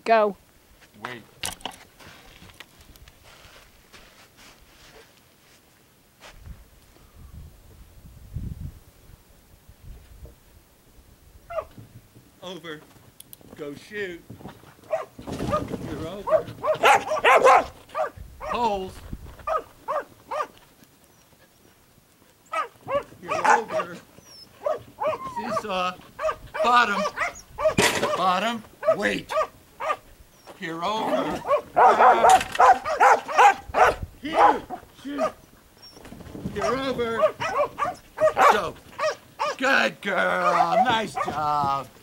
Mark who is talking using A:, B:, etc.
A: Go.
B: Wait. Over. Go shoot. You're over. Holes. You're over. Seesaw. Bottom. Bottom. Wait. You're over. Here. Shoot. You're over. Go. Good girl. Nice job.